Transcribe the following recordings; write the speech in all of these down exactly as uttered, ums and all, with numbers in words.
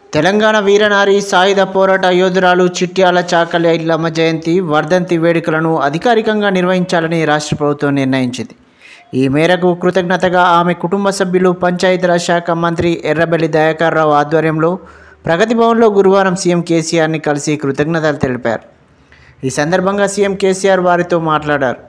తెలంగాణ వీరనారి సాయుధ పోరాట యోధురాలు చిట్యాల చాకలి ఐలమ్మ జయంతి వర్ధంతి వేడుకలను అధికారికంగా నిర్వహించాలని రాష్ట్ర ప్రభుత్వం నిర్ణయించింది. ఈ మేరకు కృతజ్ఞతగా ఆమె కుటుంబ సభ్యులు పంచాయతీరాజ్ శాఖ మంత్రి ఎర్రబెల్లి దయాకర్ రావు ఆధ్వర్యంలో ప్రగతి భవన్లో గురువారం సీఎం కేసీఆర్ని కలిసి కృతజ్ఞతలు తెలిపారు. ఈ సందర్భంగా సీఎం కేసీఆర్ వారితో మాట్లాడారు.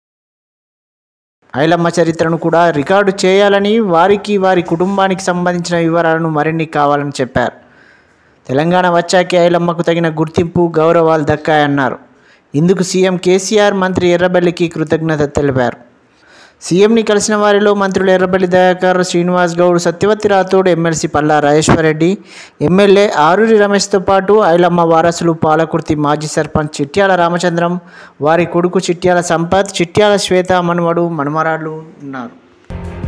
ఐలమ్మ చరిత్రను కూడా రికార్డు చేయాలని, వారికి వారి కుటుంబానికి సంబంధించిన వివరాలను మరిన్ని కావాలని చెప్పారు. తెలంగాణ వచ్చాకే ఐలమ్మకు తగిన గుర్తింపు, గౌరవాలు దక్కాయన్నారు. ఇందుకు సీఎం కేసీఆర్ మంత్రి ఎర్రబెల్లికి కృతజ్ఞత తెలిపారు. సీఎంని కలిసిన వారిలో మంత్రులు ఎర్రబెల్లి దయాకర్, శ్రీనివాస్ గౌడ్, సత్యవతి రాథోడ్, ఎమ్మెల్సీ పల్లా రాజేశ్వరరెడ్డి, ఎమ్మెల్యే ఆరూరి రమేష్తో పాటు ఐలమ్మ వారసులు పాలకుర్తి మాజీ సర్పంచ్ చిట్యాల రామచంద్రం, వారి కొడుకు చిట్యాల సంపత్, చిట్యాల శ్వేత మనుమడు మనుమరాళ్ళు ఉన్నారు.